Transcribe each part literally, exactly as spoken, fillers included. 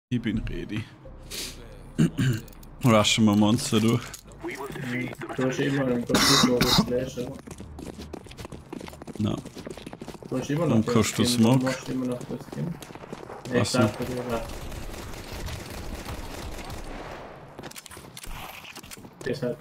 Ich bin ready. Rushen wir Monster durch. Du hast immer einen Computer Flash, oder? Nein. Du hast immer noch Dann kannst du Skin, Smoke. Du machst immer noch das Skin. Nee, Was ich dachte, du hast. Deshalb.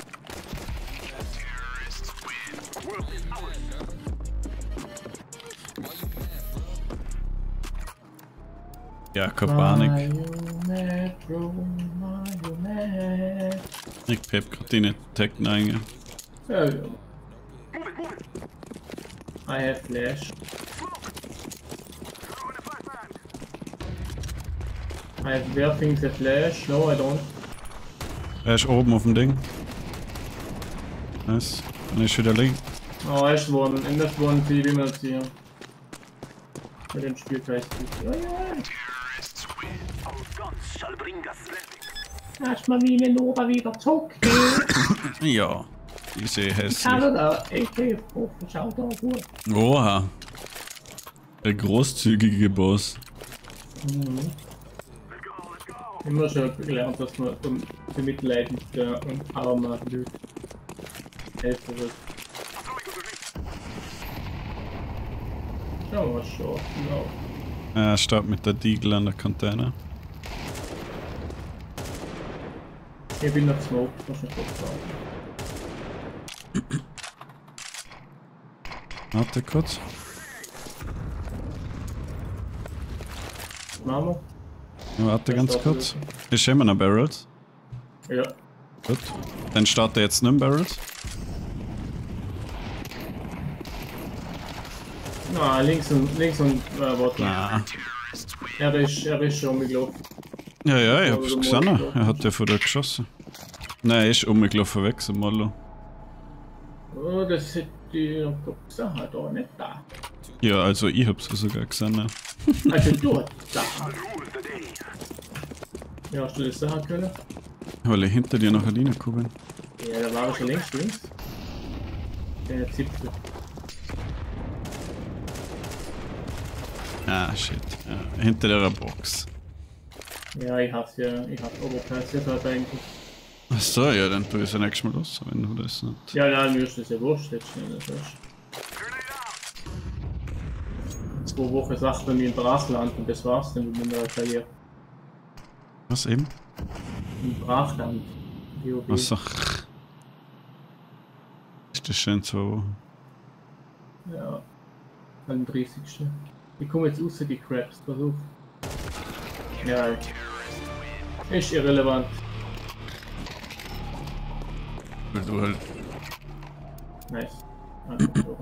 Ja, keine Panik. Metro, Marionette. Ich pep grad deine Tech rein. Ja, ja. I have flash. I have werfing the flash. No, I don't. Er ist oben auf dem Ding. Nice. Dann ist wieder links. Oh, er ist worden. In das worden viel immer hier. Mit dem Spiel gleich gut. Ja, ja. Erstmal wie eine Nova wieder zockt. Ja. Ich sehe Ich hässlich. habe da A K aufgerufen, schaut da gut. Oha. Der großzügige Boss. Mhm. Immer schon gelernt, dass man für Mitleid mit der Power machen will. Helfen wird. Schauen wir mal schon. Genau. Er steht mit der Deagle an der Container. Ich bin noch Smoke, muss ich kurz sagen. Warte kurz. Machen Ja, warte Ja, ganz starten kurz. Ist immer noch Barrels. wir? Ja. Gut. Dann startet er jetzt nicht Barrels. Na, links und links und äh, warte. Na. Er ist, er ist schon umgelaufen. Ja, ja, ich hab's Oder gesehen. Molo. Er hat ja von dir geschossen. Nein, er ist umgelaufen weg, so Molo. Oh, das hätte ich noch gesagt, hat er nicht da. Ja, also ich hab's sogar gesehen. Ja. Also du hast da. Ja, hast du das sagen können? Weil ich hinter dir noch reingekommen bin. Ja, da war er schon längst links. Der Zipfel. Ah, shit. Ja, hinter der Box. Ja, ich hab's ja, ich hab's overpassiert halt eigentlich. Achso, ja, dann tu ich es ja nächstes Mal los, wenn du das nicht. Ja, nein, mir ist das ja wurscht jetzt schnell, das ist. Zwei Wochen sagt er mir in Brachland und das war's dann mit meiner Karriere. Was eben? In Brachland. G O B. Achso. Ist das schön so? Ja. Am dreißigsten Ich komme jetzt raus, die Crabs, versuch. Ja, ist irrelevant. Weil du halt. Nice. Einfach so.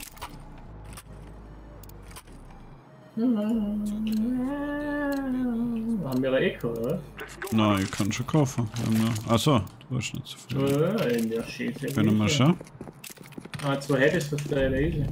Haben wir ein Echo, oder? Nein, ich kann schon kaufen. Achso, du hast nicht so viel. Ja, in der Schäfe. Können wir mal schauen? Ah, zwei hättest du für deine Easy.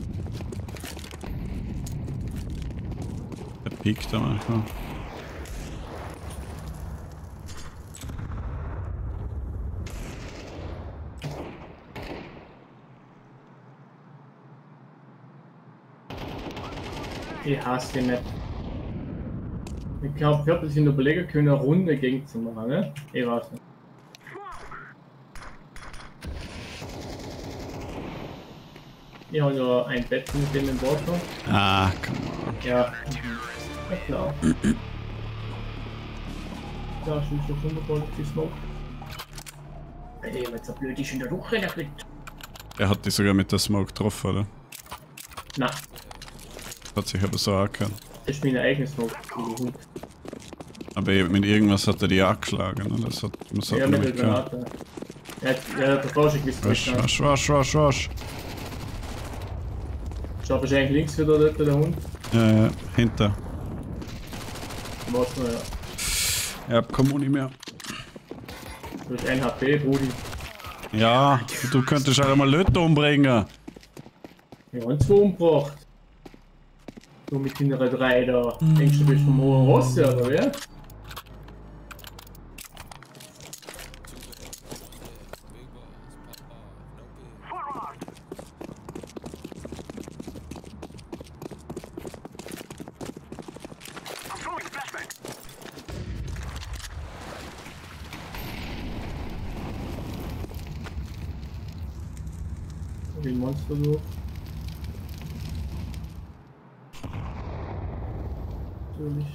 Der piekt da manchmal. Ich hasse die nicht. Ich glaube, ich habe sich überlegen können, eine Runde gegen zu machen, ne? Ich weiß nicht. Ich habe ja ein Bett mit dem im Bord noch. Ah, komm on. Ja. Ja klar. Da ist schon wunderbar die Smoke. Ey, jetzt ein blöd ist in der Woche, der kriegt. Er hat dich sogar mit der Smoke getroffen, oder? Na, Hat sich aber so angehört. das ist meine eigene Smoke. Aber mit irgendwas hat er die angeschlagen, oder? Das hat man so Ja, mit der nicht gehört. Granate. Er hat, er hat davor schon gewusst, Wasch, wasch, wasch, wasch, wasch. Schau wahrscheinlich links wieder dort der Hund. Ja, ja, hinter. Was noch, ja. Ja, komm auch nicht mehr. Du hast ein H P, Brudi. Ja, du könntest halt einmal Leute umbringen. Wir haben zwei umgebracht. Du mit deiner drei da. Denkst du, du bist vom hohen Ross, oder wer? wie ein Monster durch. Natürlich.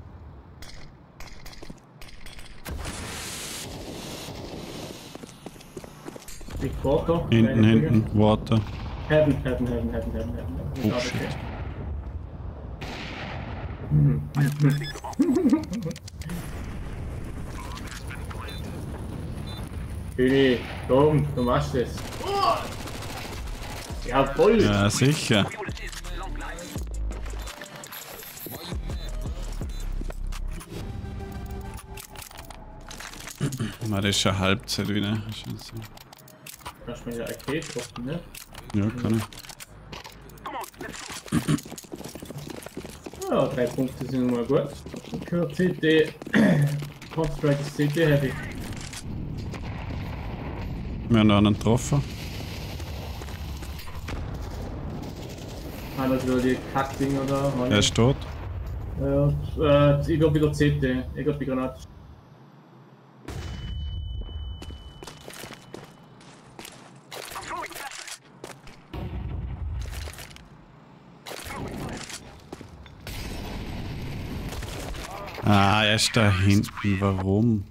Big Water. Hinten, hinten, Water. Heaven, heaven, heaven, heaven, heaven, heaven. Oh shit. Hm. König, komm, du machst es. Ja, voll. Ja, sicher. Na, das ist ja Halbzeit wieder. Scheiße. Kannst du mir ja Arcade droppen, ne? Ja, kann ich. Ja, drei Punkte sind mal gut. Okay, C D. Counter-Strike ist C D heavy. Wir haben noch einen getroffen. Einer wieder die Kackdinger da. Er ist tot. Ja, äh, ich glaube wieder C D. Ich glaube die Granate. Ah, er ist da hinten. Warum?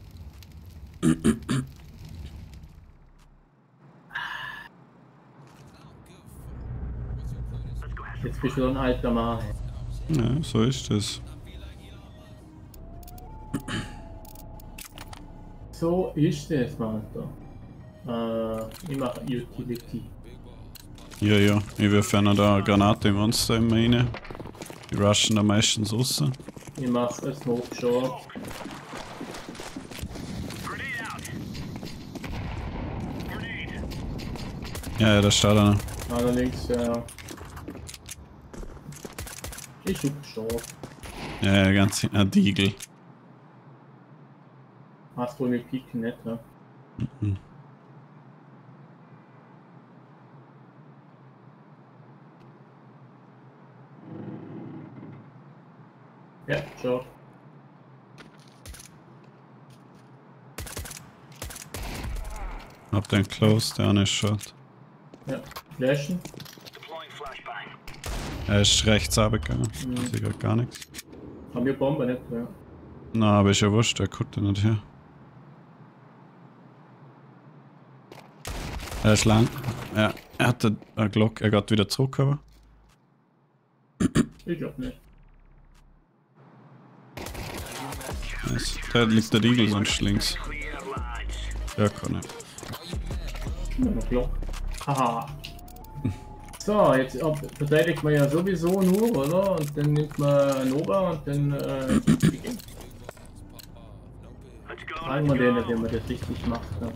Jetzt bist du wieder ein alter Mann. Ja, so ist es. So ist es, Mann. Äh, ich mache Utility. Ja, ja. Ich werfe einer da eine Granate im Monster immer rein. Die rushen da meistens raus. Ich mache ein Smoke Short. Ja, ja, da steht einer. Allerdings, ja. Ich schub Short. Ja, ja, ganz hinten. Ein Deagle. Hast du mit Piken nicht, ja? Mhm. Ja, Short. Hab den close, der eine ist shot. Ja, flashen. Er ist rechts runtergegangen. Mhm. Ich sehe grad gar nichts. Haben wir Bombe nicht, ja. Na, aber ist ja wurscht, der guckt ja nicht her. Er ist lang. Ja, er hat eine Glock, er geht wieder zurück, aber. Ich glaub nicht. Nice. Da liegt der Deagle sonst links. Ja, kann ich. Immer noch Glock. Haha. So, jetzt ob, verteidigt man ja sowieso nur, oder? Und dann nimmt man Nova und dann äh, fragen wir den, wenn man das richtig macht. Ja.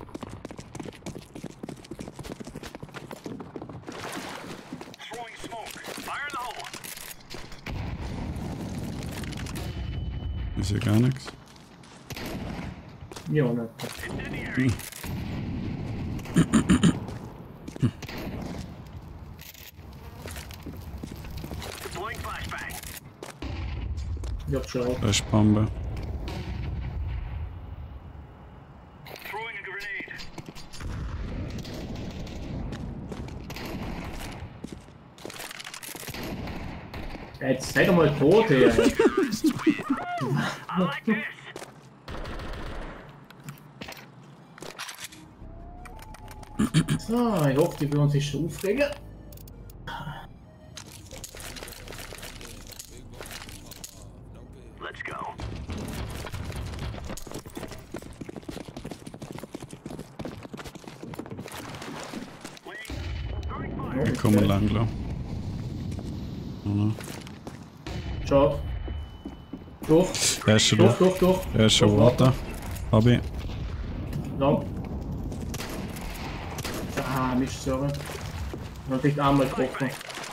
Ist hier gar nichts. Ja, nicht. Hm. Ich hab schon. Da ist Bombe. Ja, jetzt seid doch mal tot, ey. So, ich hoffe, die würden sich schon aufregen. Let's go. Wir kommen lang, glaub. Oder? Ciao. Durch. Er ist schon Durch, durch. durch, durch. Er ist schon Durch, Water. Hab ich. Lang. Ah, Mist, sorry. Dann kriegt einmal getroffen.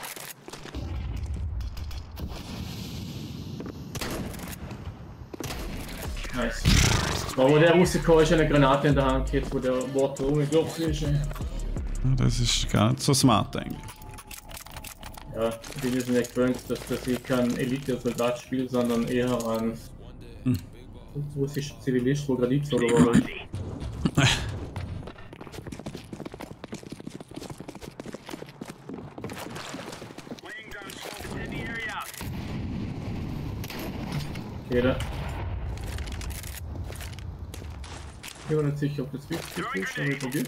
Nice. Aber wo der rausgekommen ist, eine Granate in der Hand gehabt, wo der Water rumgelaufen ist. Ja, das ist gar nicht so smart eigentlich. Ja, ich bin jetzt nicht gewöhnt, dass, dass ich kein Elite-Soldat spiele, sondern eher ein Hm. russischer Zivilist, wo gerade eingezogen wurde. Jeder. Ich bin mir nicht sicher, ob das wichtig ist, aber ich probiere.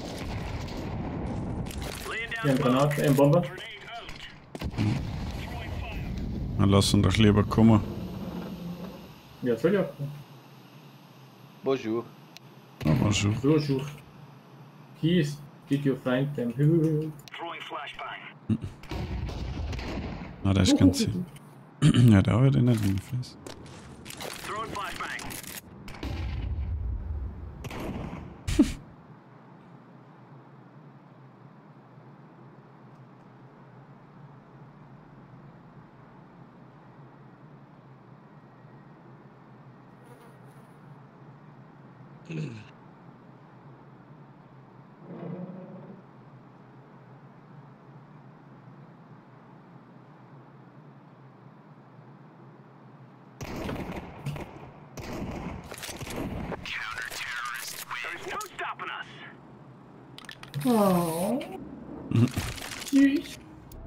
Hier ein Granate, ein Bomber. Dann lass uns doch lieber kommen. Ja, soll ja kommen. Bonjour. Ja, bonjour. Bonjour. Keys, did you find them? Ah, der ist ganz hin. Ja, da wird er nicht in den Face. Oh. Süß.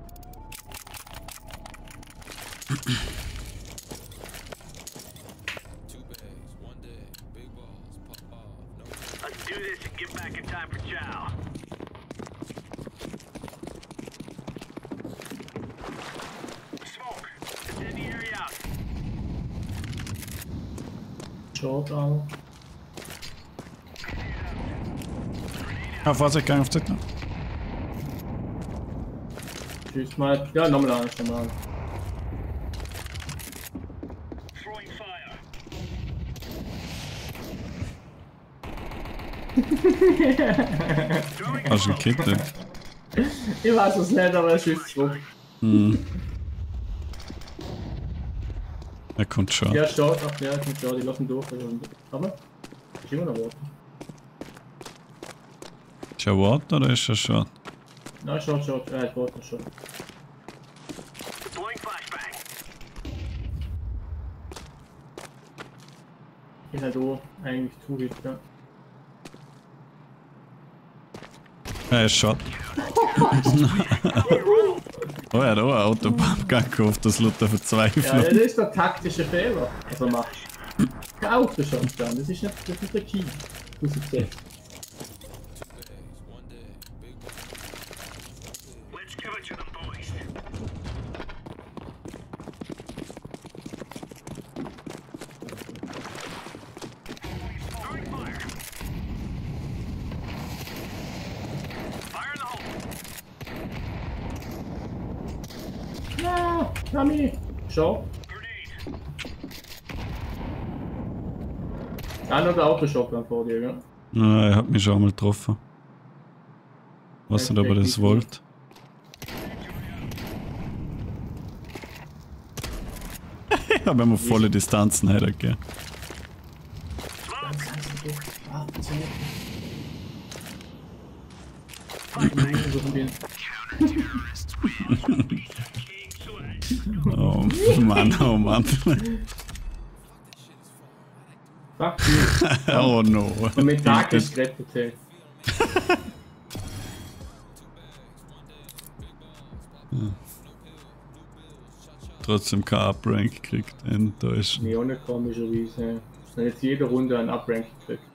Let's do this and get back in time for chow. Smoke. Send the area out. Short auch. Ah, Vorsicht, gang auf Zitter. Tschüss mal. Ja, nochmal an, nochmal an. Throwing fire. Hast du einen Kitten? Ich weiß es nicht, aber er schießt zurück. Hm. Er kommt schon. Ja, Short, ach ja, ich muss Short, die lassen durch. Aber, ich immer noch warten. Ist er Wort oder ist er Short? Nein, Short, Short, ja, ich warte schon. Deploying flashbang. Ich bin halt auch eigentlich zu hit, ja. Er ist Short. Oh, er hat auch eine Autobahn gekauft, das Luther Ja, verzweifelt. das ist der taktische Fehler, was er macht. Kein Auto schon stand, das ist nicht, das ist der Key. Muss ich sehen. Let's give it to them, boys. Throwing fire. Fire in the hole. Ja, Nami! Schau. Grenade. Ja, noch der Autoshotgun vor dir, ja. Ja, er hat mich schon einmal getroffen. Was er aber das wollte. Ich habe immer volle Distanzen hergegeben. Oh Mann, oh Mann. Fuck you. Oh no. Und mit Tag ist gerettet, hey. Trotzdem kein Uprank gekriegt. Enttäuscht. Nee, ohne komischerweise. Dann jetzt jede Runde ein Uprank gekriegt.